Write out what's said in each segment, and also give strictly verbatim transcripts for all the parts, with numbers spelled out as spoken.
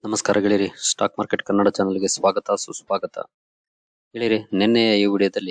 ನಮಸ್ಕಾರ ಗೆಳೆಯರಿ, stock market Kannada ಚಾನಲ್ಗೆ ಸ್ವಾಗತ ಸುಸ್ವಾಗತ. ಗೆಳೆಯರಿ, ನಿನ್ನೆಯ ಈ ವಿಡಿಯೋದಲ್ಲಿ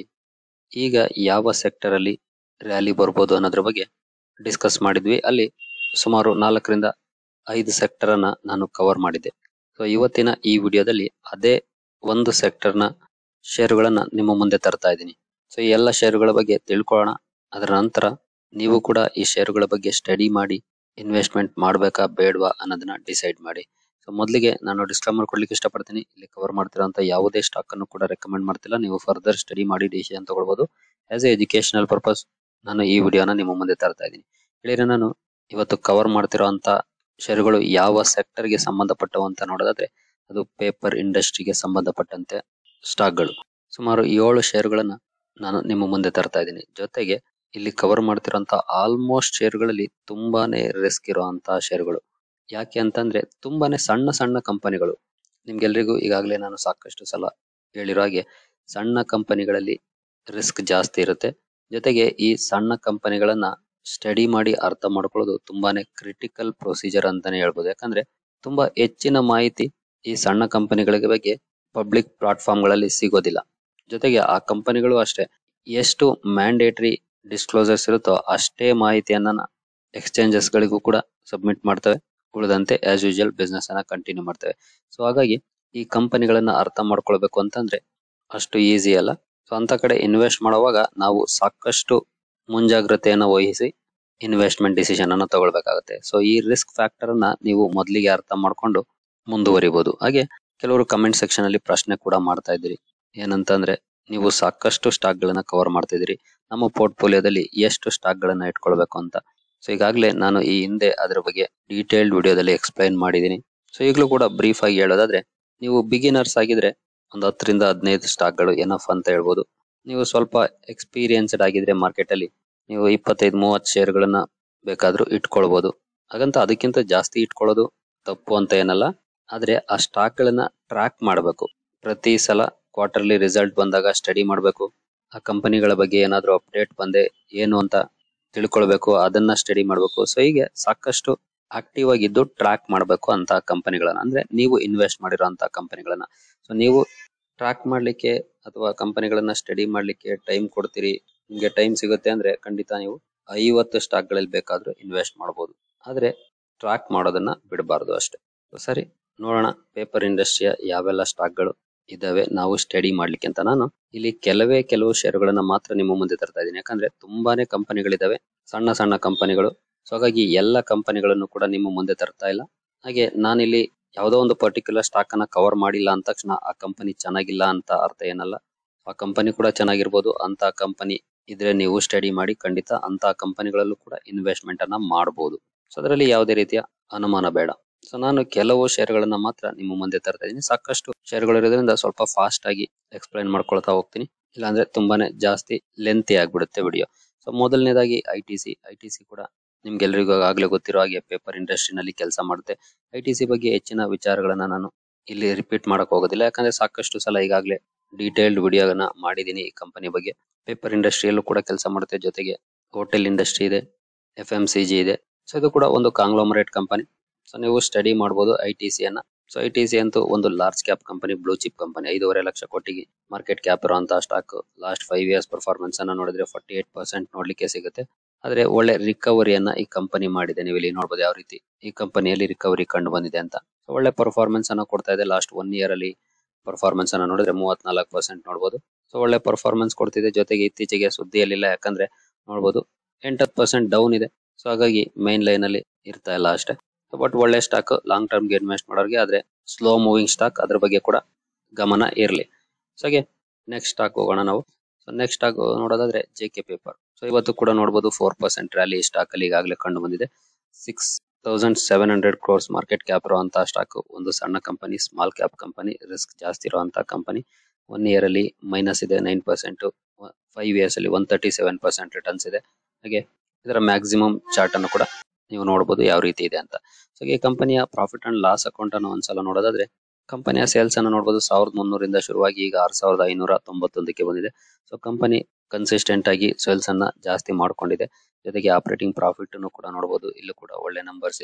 ಈಗ ಯಾವ ಸೆಕ್ಟರ್ ಅಲ್ಲಿ ರ್ಯಾಲಿ ಬರ್ಬೋದು ಅನ್ನೋದ್ರ ಬಗ್ಗೆ ಡಿಸ್ಕಸ್ ಮಾಡಿದ್ವಿ. ಅಲ್ಲಿ ಸುಮಾರು ನಾಲ್ಕರಿಂದ ಐದು ಸೆಕ್ಟರ್ ಅನ್ನ ನಾನು ಕವರ್ ಮಾಡಿದ್ದೆ. ಸೊ ಇವತ್ತಿನ ಈ ವಿಡಿಯೋದಲ್ಲಿ ಅದೇ ಒಂದು ಸೆಕ್ಟರ್ ನ ಷೇರುಗಳನ್ನ ನಿಮ್ಮ ಮುಂದೆ ತರ್ತಾ ಇದ್ದೀನಿ. ಸೊ ಈ ಎಲ್ಲ ಷೇರುಗಳ ಬಗ್ಗೆ ತಿಳ್ಕೊಳ್ಳೋಣ. ಅದರ ನಂತರ ನೀವು ಕೂಡ ಈ ಷೇರುಗಳ ಬಗ್ಗೆ ಸ್ಟಡಿ ಮಾಡಿ ಇನ್ವೆಸ್ಟ್ಮೆಂಟ್ ಮಾಡ್ಬೇಕಾ ಬೇಡವಾ ಅನ್ನೋದನ್ನ ಡಿಸೈಡ್ ಮಾಡಿ. ಸೊ ಮೊದಲಿಗೆ ನಾನು ಡಿಸ್ಕ್ಲೇಮರ್ ಕೊಡ್ಲಿಕ್ಕೆ ಇಷ್ಟಪಡ್ತೀನಿ. ಇಲ್ಲಿ ಕವರ್ ಮಾಡ್ತಿರೋಂಥ ಯಾವುದೇ ಸ್ಟಾಕ್ ಅನ್ನು ಕೂಡ ರೆಕಮೆಂಡ್ ಮಾಡ್ತಿಲ್ಲ. ನೀವು ಫರ್ದರ್ ಸ್ಟಡಿ ಮಾಡಿ ಡಿಸಿಷನ್ ತಗೊಳ್ಬಹುದು. ಆಸ್ ಎ ಎಜುಕೇಶನಲ್ ಪರ್ಪಸ್ ನಾನು ಈ ವಿಡಿಯೋನ ನಿಮ್ಮ ಮುಂದೆ ತರ್ತಾ ಇದ್ದೀನಿ. ಹೇಳಿದ್ರೆ ನಾನು ಇವತ್ತು ಕವರ್ ಮಾಡ್ತಿರೋಂಥ ಷೇರುಗಳು ಯಾವ ಸೆಕ್ಟರ್ಗೆ ಸಂಬಂಧಪಟ್ಟವು ಅಂತ ನೋಡೋದಾದ್ರೆ ಅದು ಪೇಪರ್ ಇಂಡಸ್ಟ್ರಿಗೆ ಸಂಬಂಧಪಟ್ಟಂತೆ ಸ್ಟಾಕ್ಗಳು. ಸುಮಾರು ಏಳು ಷೇರುಗಳನ್ನ ನಾನು ನಿಮ್ಮ ಮುಂದೆ ತರ್ತಾ ಇದ್ದೀನಿ. ಜೊತೆಗೆ ಇಲ್ಲಿ ಕವರ್ ಮಾಡ್ತಿರೋಂಥ ಆಲ್ಮೋಸ್ಟ್ ಷೇರುಗಳಲ್ಲಿ ತುಂಬಾನೇ ರಿಸ್ಕ್ ಇರುವಂತಹ ಷೇರುಗಳು. ಯಾಕೆ ಅಂತಂದ್ರೆ ತುಂಬಾನೇ ಸಣ್ಣ ಸಣ್ಣ ಕಂಪನಿಗಳು. ನಿಮ್ಗೆಲ್ರಿಗೂ ಈಗಾಗಲೇ ನಾನು ಸಾಕಷ್ಟು ಸಲ ಹೇಳಿರೋ ಹಾಗೆ ಸಣ್ಣ ಕಂಪನಿಗಳಲ್ಲಿ ರಿಸ್ಕ್ ಜಾಸ್ತಿ ಇರುತ್ತೆ. ಜೊತೆಗೆ ಈ ಸಣ್ಣ ಕಂಪನಿಗಳನ್ನ ಸ್ಟಡಿ ಮಾಡಿ ಅರ್ಥ ಮಾಡ್ಕೊಳ್ಳೋದು ತುಂಬಾನೇ ಕ್ರಿಟಿಕಲ್ ಪ್ರೊಸೀಜರ್ ಅಂತಾನೆ ಹೇಳ್ಬೋದು. ಯಾಕಂದ್ರೆ ತುಂಬಾ ಹೆಚ್ಚಿನ ಮಾಹಿತಿ ಈ ಸಣ್ಣ ಕಂಪನಿಗಳ ಬಗ್ಗೆ ಪಬ್ಲಿಕ್ ಪ್ಲಾಟ್ಫಾರ್ಮ್ ಗಳಲ್ಲಿ ಸಿಗೋದಿಲ್ಲ. ಜೊತೆಗೆ ಆ ಕಂಪನಿಗಳು ಅಷ್ಟೇ ಎಷ್ಟು ಮ್ಯಾಂಡೇಟರಿ ಡಿಸ್ಕ್ಲೋಸರ್ಸ್ ಇರುತ್ತೋ ಅಷ್ಟೇ ಮಾಹಿತಿಯನ್ನ ಎಕ್ಸ್ಚೇಂಜಸ್ ಗಳಿಗೂ ಕೂಡ ಸಬ್ಮಿಟ್ ಮಾಡ್ತವೆ. ಉಳಿದಂತೆ ಆಸ್ ಯೂಶುವಲ್ ಬಿಸ್ನೆಸ್ ಅನ್ನ ಕಂಟಿನ್ಯೂ ಮಾಡ್ತೇವೆ. ಸೊ ಹಾಗಾಗಿ ಈ ಕಂಪನಿಗಳನ್ನ ಅರ್ಥ ಮಾಡ್ಕೊಳ್ಬೇಕು ಅಂತಂದ್ರೆ ಅಷ್ಟು ಈಸಿ ಅಲ್ಲ. ಸೊ ಅಂತ ಕಡೆ ಇನ್ವೆಸ್ಟ್ ಮಾಡುವಾಗ ನಾವು ಸಾಕಷ್ಟು ಮುಂಜಾಗ್ರತೆಯನ್ನ ವಹಿಸಿ ಇನ್ವೆಸ್ಟ್ಮೆಂಟ್ ಡಿಸಿಷನ್ ಅನ್ನ ತಗೊಳ್ಬೇಕಾಗುತ್ತೆ. ಸೊ ಈ ರಿಸ್ಕ್ ಫ್ಯಾಕ್ಟರ್ ಅನ್ನ ನೀವು ಮೊದಲಿಗೆ ಅರ್ಥ ಮಾಡ್ಕೊಂಡು ಮುಂದುವರಿಬಹುದು. ಹಾಗೆ ಕೆಲವರು ಕಮೆಂಟ್ ಸೆಕ್ಷನ್ ಅಲ್ಲಿ ಪ್ರಶ್ನೆ ಕೂಡ ಮಾಡ್ತಾ ಇದ್ದೀರಿ. ಏನಂತಂದ್ರೆ ನೀವು ಸಾಕಷ್ಟು ಸ್ಟಾಕ್ ಗಳನ್ನ ಕವರ್ ಮಾಡ್ತಾ ಇದೀರಿ, ನಮ್ಮ ಪೋರ್ಟ್ಫೋಲಿಯೋದಲ್ಲಿ ಎಷ್ಟು ಸ್ಟಾಕ್ ಗಳನ್ನ ಇಟ್ಕೊಳ್ಬೇಕು ಅಂತ. ಸೊ ಈಗಾಗಲೇ ನಾನು ಈ ಹಿಂದೆ ಅದರ ಬಗ್ಗೆ ಡೀಟೇಲ್ಡ್ ವಿಡಿಯೋದಲ್ಲಿ ಎಕ್ಸ್ಪ್ಲೈನ್ ಮಾಡಿದ್ದೀನಿ. ಸೊ ಈಗಲೂ ಕೂಡ ಬ್ರೀಫ್ ಆಗಿ ಹೇಳೋದಾದ್ರೆ ನೀವು ಬಿಗಿನರ್ಸ್ ಆಗಿದ್ರೆ ಒಂದು ಹತ್ತರಿಂದ ಹದಿನೈದು ಸ್ಟಾಕ್ ಗಳು ಎನಫ್ ಅಂತ ಹೇಳ್ಬೋದು. ನೀವು ಸ್ವಲ್ಪ ಎಕ್ಸ್ಪೀರಿಯನ್ಸ್ಡ್ ಆಗಿದ್ರೆ ಮಾರ್ಕೆಟ್ ಅಲ್ಲಿ ನೀವು ಇಪ್ಪತ್ತೈದು ಮೂವತ್ತು ಶೇರ್ಗಳನ್ನ ಬೇಕಾದ್ರೂ ಇಟ್ಕೊಳ್ಬಹುದು. ಹಾಗಂತ ಅದಕ್ಕಿಂತ ಜಾಸ್ತಿ ಇಟ್ಕೊಳ್ಳೋದು ತಪ್ಪು ಅಂತ ಏನಲ್ಲ. ಆದ್ರೆ ಆ ಸ್ಟಾಕ್ ಗಳನ್ನ ಟ್ರ್ಯಾಕ್ ಮಾಡಬೇಕು. ಪ್ರತಿ ಸಲ ಕ್ವಾರ್ಟರ್ಲಿ ರಿಸಲ್ಟ್ ಬಂದಾಗ ಸ್ಟಡಿ ಮಾಡಬೇಕು. ಆ ಕಂಪನಿಗಳ ಬಗ್ಗೆ ಏನಾದ್ರೂ ಅಪ್ಡೇಟ್ ಬಂದೆ ಏನು ಅಂತ ತಿಳ್ಕೊಳ್ಬೇಕು, ಅದನ್ನ ಸ್ಟಡಿ ಮಾಡ್ಬೇಕು. ಸೊ ಹೀಗೆ ಸಾಕಷ್ಟು ಆಕ್ಟಿವ್ ಆಗಿದ್ದು ಟ್ರ್ಯಾಕ್ ಮಾಡಬೇಕು ಅಂತ ಕಂಪನಿಗಳನ್ನ, ಅಂದ್ರೆ ನೀವು ಇನ್ವೆಸ್ಟ್ ಮಾಡಿರೋಂತ ಕಂಪನಿಗಳನ್ನ. ಸೊ ನೀವು ಟ್ರ್ಯಾಕ್ ಮಾಡ್ಲಿಕ್ಕೆ ಅಥವಾ ಕಂಪನಿಗಳನ್ನ ಸ್ಟಡಿ ಮಾಡ್ಲಿಕ್ಕೆ ಟೈಮ್ ಕೊಡ್ತೀರಿ, ನಿಮ್ಗೆ ಟೈಮ್ ಸಿಗುತ್ತೆ ಅಂದ್ರೆ ಖಂಡಿತ ನೀವು ಐವತ್ತು ಸ್ಟಾಕ್ ಗಳಲ್ಲಿ ಬೇಕಾದ್ರೂ ಇನ್ವೆಸ್ಟ್ ಮಾಡಬಹುದು. ಆದ್ರೆ ಟ್ರ್ಯಾಕ್ ಮಾಡೋದನ್ನ ಬಿಡಬಾರ್ದು ಅಷ್ಟೇ. ಸರಿ, ನೋಡೋಣ ಪೇಪರ್ ಇಂಡಸ್ಟ್ರಿಯ ಯಾವೆಲ್ಲ ಸ್ಟಾಕ್ ಗಳು ಇದಾವೆ ನಾವು ಸ್ಟಡಿ ಮಾಡ್ಲಿಕ್ಕೆ ಅಂತ. ನಾನು ಇಲ್ಲಿ ಕೆಲವೇ ಕೆಲವು ಷೇರುಗಳನ್ನ ಮಾತ್ರ ನಿಮ್ಮ ಮುಂದೆ ತರ್ತಾ ಇದ್ದೀನಿ. ಯಾಕಂದ್ರೆ ತುಂಬಾನೇ ಕಂಪನಿಗಳಿದಾವೆ, ಸಣ್ಣ ಸಣ್ಣ ಕಂಪನಿಗಳು. ಸೊ ಹಾಗಾಗಿ ಎಲ್ಲ ಕಂಪನಿಗಳನ್ನು ಕೂಡ ನಿಮ್ಮ ಮುಂದೆ ತರ್ತಾ ಇಲ್ಲ. ಹಾಗೆ ನಾನಿಲ್ಲಿ ಯಾವುದೋ ಒಂದು ಪರ್ಟಿಕ್ಯುಲರ್ ಸ್ಟಾಕ್ ಅನ್ನ ಕವರ್ ಮಾಡಿಲ್ಲ ಅಂದ ತಕ್ಷಣ ಆ ಕಂಪನಿ ಚೆನ್ನಾಗಿಲ್ಲ ಅಂತ ಅರ್ಥ ಏನಲ್ಲ. ಆ ಕಂಪನಿ ಕೂಡ ಚೆನ್ನಾಗಿರ್ಬೋದು. ಅಂತ ಕಂಪನಿ ಇದ್ರೆ ನೀವು ಸ್ಟಡಿ ಮಾಡಿ ಖಂಡಿತ ಅಂತ ಕಂಪನಿಗಳಲ್ಲೂ ಕೂಡ ಇನ್ವೆಸ್ಟ್ಮೆಂಟ್ ಅನ್ನ ಮಾಡಬಹುದು. ಸೊ ಅದರಲ್ಲಿ ಯಾವುದೇ ರೀತಿಯ ಅನುಮಾನ ಬೇಡ. ಸೊ ನಾನು ಕೆಲವು ಷೇರುಗಳನ್ನ ಮಾತ್ರ ನಿಮ್ಮ ಮುಂದೆ ತರ್ತಾ ಇದ್ದೀನಿ. ಸಾಕಷ್ಟು ಷೇರುಗಳು ಇರೋದ್ರಿಂದ ಸ್ವಲ್ಪ ಫಾಸ್ಟ್ ಆಗಿ ಎಕ್ಸ್ಪ್ಲೈನ್ ಮಾಡ್ಕೊಳ್ತಾ ಹೋಗ್ತೀನಿ, ಇಲ್ಲಾಂದ್ರೆ ತುಂಬಾನೇ ಜಾಸ್ತಿ ಲೆಂತಿ ಆಗ್ಬಿಡುತ್ತೆ ವಿಡಿಯೋ. ಸೊ ಮೊದಲನೇದಾಗಿ I T C I T C ಕೂಡ ನಿಮ್ಗೆಲ್ರಿಗೂ ಆಗ್ಲೇ ಗೊತ್ತಿರೋ ಹಾಗೆ ಪೇಪರ್ ಇಂಡಸ್ಟ್ರಿನಲ್ಲಿ ಕೆಲಸ ಮಾಡುತ್ತೆ. ಐ ಟಿ ಸಿ ಬಗ್ಗೆ ಹೆಚ್ಚಿನ ವಿಚಾರಗಳನ್ನ ನಾನು ಇಲ್ಲಿ ರಿಪೀಟ್ ಮಾಡಕ್ ಹೋಗೋದಿಲ್ಲ. ಯಾಕಂದ್ರೆ ಸಾಕಷ್ಟು ಸಲ ಈಗಾಗಲೇ ಡೀಟೇಲ್ಡ್ ವಿಡಿಯೋನ ಮಾಡಿದೀನಿ ಈ ಕಂಪನಿ ಬಗ್ಗೆ. ಪೇಪರ್ ಇಂಡಸ್ಟ್ರಿಯಲ್ಲೂ ಕೂಡ ಕೆಲಸ ಮಾಡುತ್ತೆ. ಜೊತೆಗೆ ಹೋಟೆಲ್ ಇಂಡಸ್ಟ್ರಿ ಇದೆ, ಎಫ್ ಎಂ ಸಿ ಜಿ ಇದೆ. ಸೊ ಇದು ಕೂಡ ಒಂದು ಕಾಂಗ್ಲೋಮರೇಟ್ ಕಂಪನಿ. ಸೊ ನೀವು ಸ್ಟಡಿ ಮಾಡಬಹುದು ಐ ಟಿ ಸಿ ಅನ್ನ. ಸೊ ಐ ಟಿ ಸಿ ಅಂತೂ ಒಂದು large cap company, blue chip company. ಐದೂವರೆ ಲಕ್ಷ ಕೋಟಿಗೆ ಮಾರ್ಕೆಟ್ ಕ್ಯಾಪ್ ಇರುವಂತಹ stock. Last five years performance ಅನ್ನ ನೋಡಿದ್ರೆ ಫಾರ್ಟಿ ಏಟ್ ಪರ್ಸೆಂಟ್ ನೋಡ್ಲಿಕ್ಕೆ ಸಿಗುತ್ತೆ. ಆದ್ರೆ ಒಳ್ಳೆ ರಿಕವರಿಯನ್ನ ಈ ಕಂಪನಿ ಮಾಡಿದೆ. ನೀವು ಇಲ್ಲಿ ನೋಡಬಹುದು ಯಾವ ರೀತಿ ಈ ಕಂಪನಿಯಲ್ಲಿ ರಿಕವರಿ ಕಂಡು ಬಂದಿದೆ ಅಂತ. ಸೊ ಒಳ್ಳೆ ಪರ್ಫಾರ್ಮೆನ್ಸ್ ಅನ್ನ ಕೊಡ್ತಾ ಇದೆ. ಲಾಸ್ಟ್ ಒನ್ ಇಯರ್ ಅಲ್ಲಿ ಪರ್ಫಾರ್ಮೆನ್ಸ್ ಅನ್ನ ನೋಡಿದ್ರೆ ಮೂವತ್ನಾಲ್ಕು ಪರ್ಸೆಂಟ್ ನೋಡಬಹುದು. ಸೊ ಒಳ್ಳೆ ಪರ್ಫಾರ್ಮೆನ್ಸ್ ಕೊಡ್ತಿದೆ. ಜೊತೆಗೆ ಇತ್ತೀಚೆಗೆ ಸುದ್ದಿಯಲ್ಲಿಲ್ಲ, ಯಾಕಂದ್ರೆ ನೋಡಬಹುದು ಎಂಟತ್ತು ಪರ್ಸೆಂಟ್ ಡೌನ್ ಇದೆ. ಸೊ ಹಾಗಾಗಿ ಮೈನ್ ಲೈನ್ ಅಲ್ಲಿ ಇರ್ತಾ ಇಲ್ಲ ಅಷ್ಟೇ. ಬಟ್ ಒಳ್ಳೆ ಸ್ಟಾಕ್ ಲಾಂಗ್ ಟರ್ಮ್ ಗೆ ಇನ್ವೆಸ್ಟ್ ಮಾಡೋರಿಗೆ. ಆದ್ರೆ ಸ್ಲೋ ಮೂವಿಂಗ್ ಸ್ಟಾಕ್, ಅದ್ರ ಬಗ್ಗೆ ಕೂಡ ಗಮನ ಇರಲಿ. ಸೊ ಹಾಗೆ ನೆಕ್ಸ್ಟ್ ಸ್ಟಾಕ್ ಹೋಗೋಣ ನಾವು. ಸೊ ನೆಕ್ಸ್ಟ್ ಸ್ಟಾಕ್ ನೋಡೋದಾದ್ರೆ ಜೆ ಕೆ ಪೇಪರ್. ಸೊ ಇವತ್ತು ಕೂಡ ನೋಡಬಹುದು ಫೋರ್ ಪರ್ಸೆಂಟ್ ರ್ಯಾಲಿ ಸ್ಟಾಕ್ ಅಲ್ಲಿ ಈಗಾಗಲೇ ಕಂಡು ಬಂದಿದೆ. Six thousand seven hundred crores market cap ಇರುವಂತಹ ಸ್ಟಾಕ್. ಒಂದು ಸಣ್ಣ company, small cap company, risk ಜಾಸ್ತಿ ಇರುವಂತಹ ಕಂಪನಿ. ಒನ್ ಇಯರ್ ಅಲ್ಲಿ ಮೈನಸ್ ಇದೆ ನೈನ್ ಪರ್ಸೆಂಟ್, ಫೈವ್ ಇಯರ್ಸ್ ಅಲ್ಲಿ one thirty seven percent returns ಇದೆ. ಹಾಗೆ ಇದರ ಮ್ಯಾಕ್ಸಿಮಮ್ ಚಾರ್ಟ್ ಅನ್ನು ಕೂಡ ನೀವು ನೋಡಬಹುದು ಯಾವ ರೀತಿ ಇದೆ ಅಂತ. ಸೊ ಈ ಕಂಪನಿಯ ಪ್ರಾಫಿಟ್ ಅಂಡ್ ಲಾಸ್ ಅಕೌಂಟ್ ಅನ್ನು ಒಂದ್ಸಲ ನೋಡೋದಾದ್ರೆ ಕಂಪನಿಯ ಸೇಲ್ಸ್ ಅನ್ನು ನೋಡಬಹುದು. ಸಾವಿರದ ಮುನ್ನೂರಿಂದ ಶುರುವಾಗಿ ಈಗ ಆರ್ ಸಾವಿರದ ಐನೂರ ತೊಂಬತ್ತೊಂದಕ್ಕೆ ಬಂದಿದೆ. ಸೊ ಕಂಪನಿ ಕನ್ಸಿಸ್ಟೆಂಟ್ ಆಗಿ ಸೇಲ್ಸ್ ಅನ್ನ ಜಾಸ್ತಿ ಮಾಡ್ಕೊಂಡಿದೆ. ಜೊತೆಗೆ ಆಪರೇಟಿಂಗ್ ಪ್ರಾಫಿಟ್ ಅನ್ನು ಕೂಡ ನೋಡಬಹುದು. ಇಲ್ಲೂ ಕೂಡ ಒಳ್ಳೆ ನಂಬರ್ಸ್ ಇದೆ.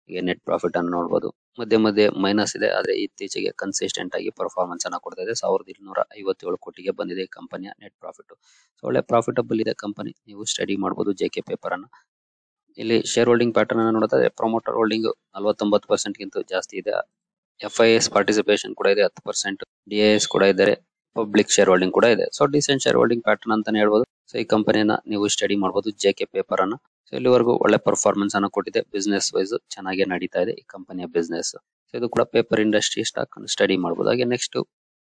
ಈಗ ನೆಟ್ ಪ್ರಾಫಿಟ್ ಅನ್ನು ನೋಡಬಹುದು. ಮಧ್ಯೆ ಮಧ್ಯೆ ಮೈನಸ್ ಇದೆ, ಆದ್ರೆ ಇತ್ತೀಚೆಗೆ ಕನ್ಸಿಸ್ಟೆಂಟ್ ಆಗಿ ಪರ್ಫಾರ್ಮೆನ್ಸ್ ಅನ್ನ ಕೊಡ್ತಾ ಇದೆ. ಸಾವಿರದ ಇನ್ನೂರ ಐವತ್ತೇಳು ಕೋಟಿಗೆ ಬಂದಿದೆ ಕಂಪನಿಯ ನೆಟ್ ಪ್ರಾಫಿಟ್. ಸೊ ಒಳ್ಳೆ ಪ್ರಾಫಿಟಬಲ್ ಇದೆ ಕಂಪನಿ, ನೀವು ಸ್ಟಡಿ ಮಾಡಬಹುದು ಜೆ ಕೆ ಪೇಪರ್ ಅನ್ನ. ಇಲ್ಲಿ ಶೇರ್ ಹೋಲ್ಡಿಂಗ್ ಪ್ಯಾಟರ್ನ್ ಅನ್ನು ನೋಡಿದ್ರೆ ಪ್ರಮೋಟರ್ ಹೋಲ್ಡಿಂಗ್ ನಲವತ್ತೊಂಬತ್ತು ಪರ್ಸೆಂಟ್ ಗಿಂತ ಜಾಸ್ತಿ ಇದೆ. ಎಫ್ ಐ ಎಸ್ ಪಾರ್ಟಿಸಿಪೇಷನ್ ಕೂಡ ಇದೆ ಹತ್ತು ಪರ್ಸೆಂಟ್, ಡಿ ಐ ಎಸ್ ಕೂಡ ಇದ್ದಾರೆ, ಪಬ್ಲಿಕ್ ಶೇರ್ ಹೋಲ್ಡಿಂಗ್ ಕೂಡ ಇದೆ. So decent share holding pattern ಅಂತಾನೆ ಹೇಳ್ಬೋದು. ಸೊ ಈ ಕಂಪನಿಯನ್ನ ನೀವು ಸ್ಟಡಿ ಮಾಡಬಹುದು ಜೆ ಕೆ ಪೇಪರ್ ಅನ್ನ. ಸೊ ಇಲ್ಲಿವರೆಗೂ ಒಳ್ಳೆ ಪರ್ಫಾರ್ಮೆನ್ಸ್ ಅನ್ನು ಕೊಟ್ಟಿದೆ, ಬಿಸ್ನೆಸ್ ವೈಸ್ ಚೆನ್ನಾಗಿ ನಡೀತಾ ಇದೆ ಈ ಕಂಪನಿಯ ಬಿಸ್ನೆಸ್. ಸೊ ಇದು ಕೂಡ ಪೇಪರ್ ಇಂಡಸ್ಟ್ರಿ ಸ್ಟಾಕ್ ಸ್ಟಡಿ ಮಾಡಬಹುದು. ಹಾಗೆ ನೆಕ್ಸ್ಟ್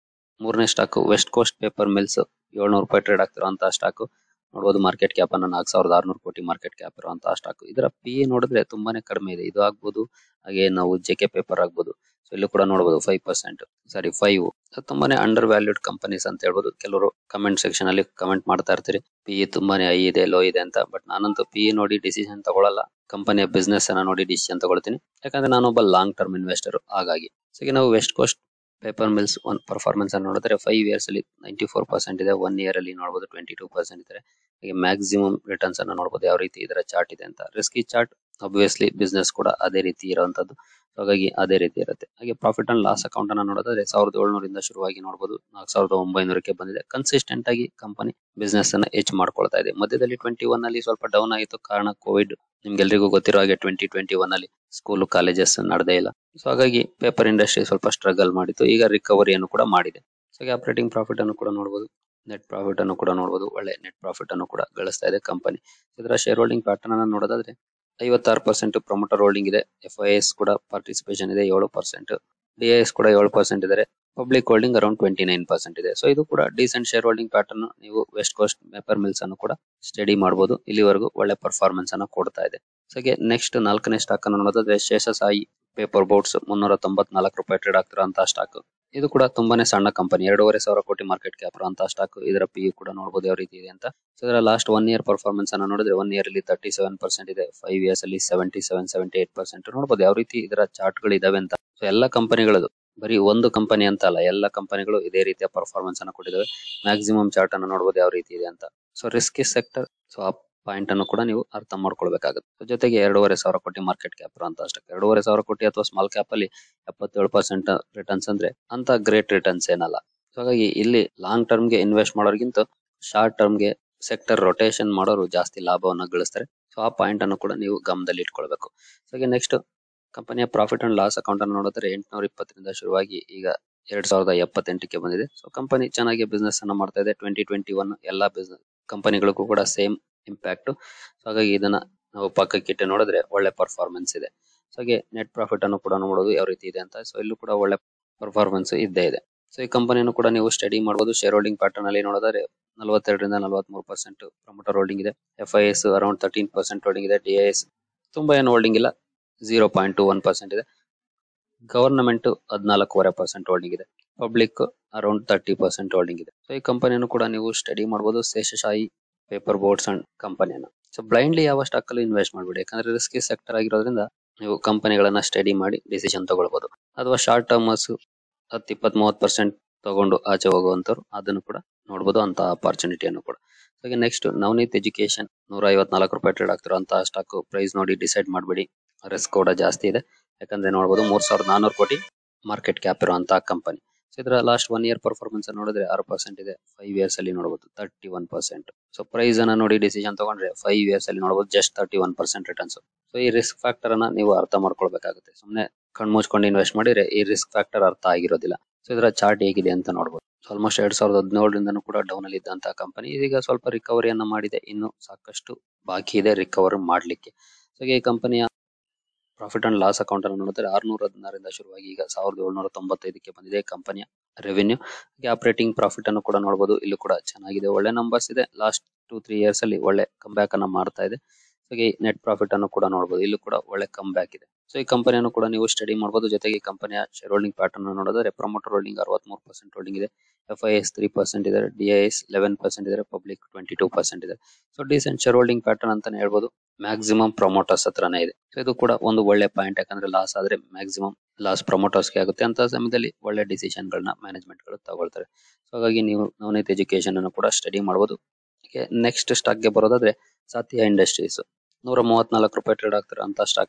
ಮೂರನೇ stock west coast paper mills, ಏಳ್ನೂರು ರೂಪಾಯಿ ಟ್ರೇಡ್ ಆಗ್ತಿರುವಂತಹ ಸ್ಟಾಕ್ ನೋಡಬಹುದು. ಮಾರ್ಕೆಟ್ ಕ್ಯಾಪ್ ಅನ್ನ ನಾಲ್ಕು ಸಾವಿರದ ಆರ್ನೂರು ಕೋಟಿ ಮಾರ್ಕೆಟ್ ಕ್ಯಾಪ್ ಇರುವಂತಹ ಸ್ಟಾಕ್. ಇದರ ಪಿ ಎ ನೋಡಿದ್ರೆ ತುಂಬಾನೇ ಕಡಿಮೆ ಇದೆ, ಇದು ಆಗ್ಬಹುದು. ಹಾಗೆ ನಾವು ಜೆ ಕೆ ಪೇಪರ್ ಆಗ್ಬಹುದು. ಸೊ ಇಲ್ಲಿ ಕೂಡ ನೋಡಬಹುದು ಫೈವ್ ಪರ್ಸೆಂಟ್ ಸಾರಿ ಫೈವ್ ತುಂಬಾನೇ ಅಂಡರ್ ವ್ಯಾಲ್ಯೂಡ್ ಕಂಪನೀಸ್ ಅಂತ ಹೇಳ್ಬೋದು. ಕೆಲವರು ಕಮೆಂಟ್ ಸೆಕ್ಷನ್ ಅಲ್ಲಿ ಕಮೆಂಟ್ ಮಾಡ್ತಾ ಇರ್ತೀರಿ ಪಿ ಇ ತುಂಬಾನೇ ಹೈ ಇದೆ ಲೋ ಇದೆ ಅಂತ. ಬಟ್ ನಾನಂತೂ ಪಿ ಇ ನೋಡಿ ಡಿಸಿಷನ್ ತಗೊಳ್ಳಲ್ಲ, ಕಂಪನಿಯ ಬಿಸ್ನೆಸ್ ಅನ್ನ ನೋಡಿ ಡಿಸಿಷನ್ ತಗೊಳ್ತೀನಿ. ಯಾಕಂದ್ರೆ ನಾನೊಬ್ಬ ಲಾಂಗ್ ಟರ್ಮ್ ಇನ್ವೆಸ್ಟರ್. ಹಾಗಾಗಿ ಸೊ ಈಗ ನಾವು west coast paper mills one performance ಅನ್ನು ನೋಡಿದ್ರೆ ಫೈವ್ ಇಯರ್ಸ್ ಅಲ್ಲಿ ನೈಂಟಿ ಫೋರ್ ಪರ್ಸೆಂಟ್ ಇದೆ, ಒನ್ ಇಯರ್ ಅಲ್ಲಿ ನೋಡಬಹುದು ಟ್ವೆಂಟಿ ಟೂ ಪರ್ಸೆಂಟ್ ಇದೆ. ಹಾಗೆ ಮ್ಯಾಕ್ಸಿಮಮ್ ರಿಟರ್ನ್ಸ್ ಅನ್ನು ನೋಡಬಹುದು ಯಾವ ರೀತಿ ಇದರ ಚಾರ್ಟ್ ಇದೆ ಅಂತ. ರಿಸ್ಕಿ ಚಾರ್ಟ್ ಅಬ್ವಿಯಸ್ಲಿ ಬಿಸ್ನೆಸ್ ಕೂಡ ಅದೇ ರೀತಿ ಇರುವಂತದ್ದು, ಹಾಗಾಗಿ ಅದೇ ರೀತಿ ಇರುತ್ತೆ. ಹಾಗೆ ಪ್ರಾಫಿಟ್ ಅಂಡ್ ಲಾಸ್ ಅಕೌಂಟ್ ಅನ್ನ ನೋಡಿದ್ರೆ ಸಾವಿರದ ಏಳ್ನೂರಿಂದ ಶುರುವಾಗಿ ನೋಡಬಹುದು ನಾಲ್ಕು ಸಾವಿರದ ಒಂಬೈನೂರಕ್ಕೆ ಬಂದಿದೆ. ಕನ್ಸಿಸ್ಟೆಂಟ್ ಆಗಿ ಕಂಪನಿ ಬಿಸ್ನೆಸ್ ಅನ್ನ ಹೆಚ್ಚು ಮಾಡ್ಕೊಳ್ತಾ ಇದೆ. ಮಧ್ಯದಲ್ಲಿ ಟ್ವೆಂಟಿ ಒನ್ ಅಲ್ಲಿ ಸ್ವಲ್ಪ ಡೌನ್ ಆಗಿತ್ತು, ಕಾರಣ ಕೋವಿಡ್. ನಿಮ್ಗೆಲ್ರಿಗೂ ಗೊತ್ತಿರೋ ಹಾಗೆ ಟ್ವೆಂಟಿ ಟ್ವೆಂಟಿ ಒನ್ ಅಲ್ಲಿ ಸ್ಕೂಲ್ ಕಾಲೇಜಸ್ ನಡೆದೇ ಇಲ್ಲ. ಸೊ ಹಾಗಾಗಿ ಪೇಪರ್ ಇಂಡಸ್ಟ್ರಿ ಸ್ವಲ್ಪ ಸ್ಟ್ರಗಲ್ ಮಾಡಿತ್ತು, ಈಗ ರಿಕವರಿಯನ್ನು ಕೂಡ ಮಾಡಿದೆ. ಸೊ ಆಪರೇಟಿಂಗ್ ಪ್ರಾಫಿಟ್ ಅನ್ನು ಕೂಡ ನೋಡಬಹುದು, ನೆಟ್ ಪ್ರಾಫಿಟ್ ಅನ್ನು ಕೂಡ ನೋಡಬಹುದು. ಒಳ್ಳೆ ನೆಟ್ ಪ್ರಾಫಿಟ್ ಅನ್ನು ಕೂಡ ಗಳಿಸ್ತಾ ಇದೆ ಕಂಪನಿ. ಇದರ ಶೇರ್ ಹೋಲ್ಡಿಂಗ್ ಪ್ಯಾಟರ್ನ್ ಅನ್ನು ನೋಡೋದಾದ್ರೆ ಐವತ್ತಾರು ಪರ್ಸೆಂಟ್ ಪ್ರಮೋಟರ್ ಹೋಲ್ಡಿಂಗ್ ಇದೆ, ಎಫ್ ಐ ಎಸ್ ಕೂಡ ಪಾರ್ಟಿಸಿಪೇಷನ್ ಇದೆ ಏಳು ಪರ್ಸೆಂಟ್, ಡಿ ಐ ಎಸ್ ಕೂಡ ಏಳು ಪರ್ಸೆಂಟ್ ಇದ್ದಾರೆ, public holding around twenty nine percent ಇದೆ. ಸೊ ಇದು ಕೂಡ ಡೀಸೆಂಟ್ ಶೇರ್ ಹೋಲ್ಡಿಂಗ್ ಪ್ಯಾಟರ್ನ್. ನೀವು ವೆಸ್ಟ್ ಕೋಸ್ಟ್ ಪೇಪರ್ ಮಿಲ್ಸ್ ಅನ್ನು ಕೂಡ ಸ್ಟಡಿ ಮಾಡಬಹುದು, ಇಲ್ಲಿವರೆಗೂ ಒಳ್ಳೆ ಪರ್ಫಾರ್ಮೆನ್ಸ್ ಅನ್ನು ಕೊಡ್ತಾ ಇದೆ. ಸೊ ನೆಕ್ಸ್ಟ್ ನಾಲ್ಕನೇ ಸ್ಟಾಕ್ ಅನ್ನು ನೋಡೋದಾದ್ರೆ ಶೇಷಸಾಯಿ ಪೇಪರ್ ಬೋರ್ಡ್ಸ್ ಮುನ್ನೂರ ತೊಂಬತ್ನಾಲ್ಕು ರೂಪಾಯಿ ಟ್ರೇಡ್ ಆಗ್ತಿರುವಂತಹ ಸ್ಟಾಕ್. ಇದು ಕೂಡ ತುಂಬಾನೇ ಸಣ್ಣ ಕಂಪನಿ, ಎರಡೂವರೆ ಸಾವಿರ ಕೋಟಿ ಮಾರ್ಕೆಟ್ ಕ್ಯಾಪ್ ಇರುವಂತಹ ಸ್ಟಾಕ್. ಇದರ ಪಿ ಯು ಕೂಡ ನೋಡಬಹುದು ಯಾವ ರೀತಿ ಇದೆ ಅಂತ. ಸೊ ಇದರ ಲಾಸ್ಟ್ ಒನ್ ಇಯರ್ ಪರ್ಫಾರ್ಮೆನ್ಸ್ ಅನ್ನು ನೋಡಿದ್ರೆ ಒನ್ ಇಯರ್ ಅಲ್ಲಿ ತರ್ಟಿ ಸೆವೆನ್ ಪರ್ಸೆಂಟ್ ಇದೆ, ಫೈವ್ ಇಯರ್ಸ್ ಅಲ್ಲಿ seventy seven seventy eight percent ನೋಡಬಹುದು ಯಾವ ರೀತಿ ಇದರ ಚಾರ್ಟ್ ಗಳು ಇದಾವೆ ಅಂತ. ಸೊ ಎಲ್ಲ ಕಂಪನಿಗಳದು ಬರೀ ಒಂದು ಕಂಪನಿ ಅಂತ ಅಲ್ಲ, ಎಲ್ಲ ಕಂಪನಿಗಳು ಇದೇ ರೀತಿಯ ಪರ್ಫಾರ್ಮೆನ್ಸ್ ಅನ್ನು ಕೊಟ್ಟಿದ್ದಾವೆ. ಮ್ಯಾಕ್ಸಿಮಮ್ ಚಾರ್ಟ್ ಅನ್ನು ನೋಡಬಹುದು ಯಾವ ರೀತಿ ಇದೆ ಅಂತ. ಸೊ ರಿಸ್ಕಿ ಸೆಕ್ಟರ್, ಸೊ ಆ ಪಾಯಿಂಟ್ ಅನ್ನು ಕೂಡ ನೀವು ಅರ್ಥ ಮಾಡ್ಕೊಳ್ಬೇಕಾಗುತ್ತೆ. ಜೊತೆಗೆ ಎರಡೂವರೆ ಸಾವಿರ ಕೋಟಿ ಮಾರ್ಕೆಟ್ ಕ್ಯಾಪ್ ಇರುವಂತಹ ಸ್ಟಾಕ್. ಎರಡೂವರೆ ಸಾವಿರ ಕೋಟಿ ಅಥವಾ ಸ್ಮಾಲ್ ಕ್ಯಾಪ್ ಅಲ್ಲಿ ಎಪ್ಪತ್ತೇಳು ಪರ್ಸೆಂಟ್ ರಿಟರ್ನ್ಸ್ ಅಂದ್ರೆ ಅಂತ ಗ್ರೇಟ್ ರಿಟರ್ನ್ಸ್ ಏನಲ್ಲ. ಹಾಗಾಗಿ ಇಲ್ಲಿ ಲಾಂಗ್ ಟರ್ಮ್ ಗೆ ಇನ್ವೆಸ್ಟ್ ಮಾಡೋರ್ಗಿಂತ ಶಾರ್ಟ್ ಟರ್ಮ್ ಗೆ ಸೆಕ್ಟರ್ ರೊಟೇಷನ್ ಮಾಡೋರು ಜಾಸ್ತಿ ಲಾಭವನ್ನು ಗಳಿಸ್ತಾರೆ. ಸೊ ಆ ಪಾಯಿಂಟ್ ಅನ್ನು ಕೂಡ ನೀವು ಗಮನದಲ್ಲಿ ಇಟ್ಕೊಳ್ಬೇಕು. ಸೊ ನೆಕ್ಸ್ಟ್ ಕಂಪನಿಯ ಪ್ರಾಫಿಟ್ ಅಂಡ್ ಲಾಸ್ ಅಕೌಂಟ್ ಅನ್ನು ನೋಡಿದ್ರೆ ಎಂಟುನೂರ ಇಪ್ಪತ್ತರಿಂದ ಶುರುವಾಗಿ ಈಗ ಎರಡ್ ಸಾವಿರದ ಎಪ್ಪತ್ತೆಂಟಕ್ಕೆ ಬಂದಿದೆ. ಸೊ ಕಂಪನಿ ಚೆನ್ನಾಗಿ ಬಿಸ್ನೆಸ್ ಅನ್ನ ಮಾಡ್ತಾ ಇದೆ. ಟ್ವೆಂಟಿ ಟ್ವೆಂಟಿ ಒನ್ ಎಲ್ಲಾ ಬಿಸ್ನೆಸ್ ಕಂಪನಿಗಳಿಗೂ ಕೂಡ ಸೇಮ್ ಇಂಪ್ಯಾಕ್ಟ್. ಸೊ ಹಾಗಾಗಿ ಇದನ್ನ ನಾವು ಪಕ್ಕಕ್ಕೆ ಇಟ್ಟು ನೋಡಿದ್ರೆ ಒಳ್ಳೆ ಪರ್ಫಾರ್ಮೆನ್ಸ್ ಇದೆ. ಸೊ ಹಾಗೆ ನೆಟ್ ಪ್ರಾಫಿಟ್ ಅನ್ನು ಕೂಡ ನೋಡೋದು ಯಾವ ರೀತಿ ಇದೆ ಅಂತ. ಸೊ ಇಲ್ಲೂ ಕೂಡ ಒಳ್ಳೆ ಪರ್ಫಾರ್ಮೆನ್ಸ್ ಇದ್ದೇ ಇದೆ. ಸೊ ಈ ಕಂಪನಿಯನ್ನು ಕೂಡ ನೀವು ಸ್ಟಡಿ ಮಾಡಬಹುದು. ಶೇರ್ ಹೋಲ್ಡಿಂಗ್ ಪ್ಯಾಟರ್ನ್ ಅಲ್ಲಿ ನೋಡಿದ್ರೆ ನಲವತ್ತೆರಡರಿಂದ ನಲವತ್ಮೂರು ಪರ್ಸೆಂಟ್ ಪ್ರಮೋಟರ್ ಹೋಲ್ಡಿಂಗ್ ಇದೆ, F I S around thirteen percent holding ಇದೆ, ಡಿ ಐ ಎಸ್ ತುಂಬಾ ಏನು ಹೋಲ್ಡಿಂಗ್ ಇಲ್ಲ, zero point two one percent ಇದೆ, ಗವರ್ನಮೆಂಟ್ ಹದಿನಾಲ್ಕೂವರೆ ಪರ್ಸೆಂಟ್ ಹೋಲ್ಡಿಂಗ್ ಇದೆ, public around thirty percent holding ಇದೆ. ಸೊ ಈ ಕಂಪನಿಯನ್ನು ಕೂಡ ನೀವು ಸ್ಟಡಿ ಮಾಡಬಹುದು, ಶೇಷಶಾಹಿ ಪೇಪರ್ ಬೋರ್ಡ್ಸ್ ಅಂಡ್ ಕಂಪನಿಯನ್ನ. ಸೊ ಬ್ಲೈಂಡ್ಲಿ ಯಾವ ಸ್ಟಾಕ್ ಅಲ್ಲಿ ಇನ್ವೆಸ್ಟ್ ಮಾಡಬೇಡಿ, ಯಾಕಂದ್ರೆ ರಿಸ್ಕಿ ಸೆಕ್ಟರ್ ಆಗಿರೋದ್ರಿಂದ ನೀವು ಕಂಪನಿಗಳನ್ನ ಸ್ಟಡಿ ಮಾಡಿ ಡಿಸಿಷನ್ ತಗೊಳ್ಬಹುದು. ಅಥವಾ ಶಾರ್ಟ್ ಟರ್ಮರ್ಸ್ ಹತ್ತು ಇಪ್ಪತ್ ಮೂವತ್ ಪರ್ಸೆಂಟ್ ತಗೊಂಡು ಆಚೆ ಹೋಗುವಂತವ್ರು ಅದನ್ನು ಕೂಡ ನೋಡಬಹುದು, ಅಂತ ಅಪಾರ್ಚುನಿಟಿಯನ್ನು ಕೂಡ. ಸೊ ನೆಕ್ಸ್ಟ್ ನವನೀತ್ ಎಜುಕೇಶನ್ ನೂರ ಐವತ್ನಾಲ್ಕು ರೂಪಾಯಿ ಟ್ರೇಡ್ ಆಗ್ತಿರುವಂತಹ ಸ್ಟಾಕ್. ಪ್ರೈಸ್ ನೋಡಿ ಡಿಸೈಡ್ ಮಾಡಬೇಡಿ, ರಿಸ್ಕ್ ಕೂಡ ಜಾಸ್ತಿ ಇದೆ. ಯಾಕಂದ್ರೆ ನೋಡಬಹುದು ಮೂರ್ ಸಾವಿರದ ನಾನೂರು ಕೋಟಿ ಮಾರ್ಕೆಟ್ ಕ್ಯಾಪ್ ಇರುವಂತಹ ಕಂಪನಿ. ಸೊ ಇದರ ಲಾಸ್ಟ್ ಒನ್ ಇಯರ್ ಪರ್ಫಾರ್ಮೆನ್ಸ್ ನೋಡಿದ್ರೆ ಆರು ಪರ್ಸೆಂಟ್ ಇದೆ, ಫೈವ್ ಇಯರ್ಸ್ ಅಲ್ಲಿ ನೋಡಬಹುದು thirty one percent. So price ಅನ್ನ ನೋಡಿ ಡಿಸಿಷನ್ ತಗೊಂಡ್ರೆ ಫೈವ್ ಇಯರ್ಸ್ ಅಲ್ಲಿ ನೋಡಬಹುದು just thirty one percent returns. So ಈ ರಿಸ್ಕ್ ಫ್ಯಾಕ್ಟರ್ ಅನ್ನ ನೀವು ಅರ್ಥ ಮಾಡ್ಕೊಳ್ಬೇಕಾಗುತ್ತೆ. ಸುಮ್ನೆ ಕಣ್ಮುಚ್ಕೊಂಡು ಇನ್ವೆಸ್ಟ್ ಮಾಡಿದ್ರೆ ಈ ರಿಸ್ಕ್ ಫ್ಯಾಕ್ಟರ್ ಅರ್ಥ ಆಗಿರೋದಿಲ್ಲ. ಸೊ ಇದರ ಚಾರ್ಟ್ ಹೇಗಿದೆ ಅಂತ ನೋಡಬಹುದು. ಆಲ್ಮೋಸ್ಟ್ ಎರಡ್ ಸಾವಿರದ ಹದಿನೇಳರಿಂದನೂ ಕೂಡ ಡೌನ್ ಅಲ್ಲಿ ಇದ್ದಂತಹ ಕಂಪನಿ ಇದೀಗ ಸ್ವಲ್ಪ ರಿಕವರಿಯನ್ನ ಮಾಡಿದೆ, ಇನ್ನು ಸಾಕಷ್ಟು ಬಾಕಿ ಇದೆ ರಿಕವರಿ ಮಾಡ್ಲಿಕ್ಕೆ. ಸೊ ಈ ಕಂಪನಿಯ ಪ್ರಾಫಿಟ್ ಅಂಡ್ ಲಾಸ್ ಅಕೌಂಟ್ ಅನ್ನು ನೋಡಿದ್ರೆ ಆರ್ನೂರ ಹದಿನಾರರಿಂದ ಶುರುವಾಗಿ ಈಗ ಸಾವಿರದ ಏಳ್ನೂರ ತೊಂಬತ್ತೈದಕ್ಕೆ ಬಂದಿದೆ ಕಂಪನಿಯ ರೆವೆನ್ಯೂ. ಹಾಗೆ ಆಪರೇಟಿಂಗ್ ಪ್ರಾಫಿಟ್ ಅನ್ನು ಕೂಡ ನೋಡಬಹುದು, ಇಲ್ಲೂ ಕೂಡ ಚೆನ್ನಾಗಿದೆ, ಒಳ್ಳೆ ನಂಬರ್ಸ್ ಇದೆ. ಲಾಸ್ಟ್ ಟೂ ತ್ರೀ ಇಯರ್ಸ್ ಅಲ್ಲಿ ಒಳ್ಳೆ ಕಮ್ ಬ್ಯಾಕ್ ಅನ್ನ ಮಾಡ್ತಾ ಇದೆ. ಹಾಗೆ ನೆಟ್ ಪ್ರಾಫಿಟ್ ಅನ್ನು ಕೂಡ ನೋಡಬಹುದು, ಇಲ್ಲೂ ಕೂಡ ಒಳ್ಳೆ ಕಮ್ ಬ್ಯಾಕ್ ಇದೆ. ಸೊ ಈ ಕಂಪನಿಯನ್ನು ಕೂಡ ನೀವು ಸ್ಟಡಿ ಮಾಡಬಹುದು. ಜೊತೆಗೆ ಈ ಕಂಪನಿಯ ಶೇರ್ ಹೋಲ್ಡಿಂಗ್ ಪ್ಯಾಟರ್ನ್ ನೋಡಿದ್ರೆ ಪ್ರಮೋಟರ್ ಹೋಲ್ಡಿಂಗ್ ಅರವತ್ಮೂರು ಪರ್ಸೆಂಟ್ ಹೋಲ್ಡಿಂಗ್ ಇದೆ, F I S three percent ಇದೆ, D I S eleven percent ಇದೆ, ಪಬ್ಲಿಕ್ ಟ್ವೆಂಟಿ ಟೂ ಪರ್ಸೆಂಟ್ ಇದೆ. So decent share holding pattern ಅಂತಾನೆ ಹೇಳ್ಬೋದು. ಮ್ಯಾಕ್ಸಿಮಮ್ ಪ್ರಮೋಟರ್ಸ್ ಹತ್ರನೇ ಇದೆ. ಸೊ ಇದು ಕೂಡ ಒಂದು ಒಳ್ಳೆ ಪಾಯಿಂಟ್, ಯಾಕಂದ್ರೆ ಲಾಸ್ ಆದ್ರೆ ಮ್ಯಾಕ್ಸಿಮಮ್ ಲಾಸ್ ಪ್ರಮೋಟರ್ಸ್ಗೆ ಆಗುತ್ತೆ. ಅಂತ ಸಮಯದಲ್ಲಿ ಒಳ್ಳೆ ಡಿಸಿಷನ್ ಗಳನ್ನ ಮ್ಯಾನೇಜ್ಮೆಂಟ್ ಗಳು ತಗೊಳ್ತಾರೆ. ಸೊ ಹಾಗಾಗಿ ನೀವು ನವನೀತ್ ಎಜುಕೇಶನ್ ಅನ್ನು ಕೂಡ ಸ್ಟಡಿ ಮಾಡಬಹುದು. ನೆಕ್ಸ್ಟ್ ಸ್ಟಾಕ್ ಗೆ ಬರೋದಾದ್ರೆ ಸಾಥಿಯಾ ಇಂಡಸ್ಟ್ರೀಸ್ ನೂರ ಮೂವತ್ನಾಲ್ಕು ರೂಪಾಯಿ ಟ್ರೇಡ್ ಆಗ್ತಾರೆ ಅಂತ ಸ್ಟಾಕ್.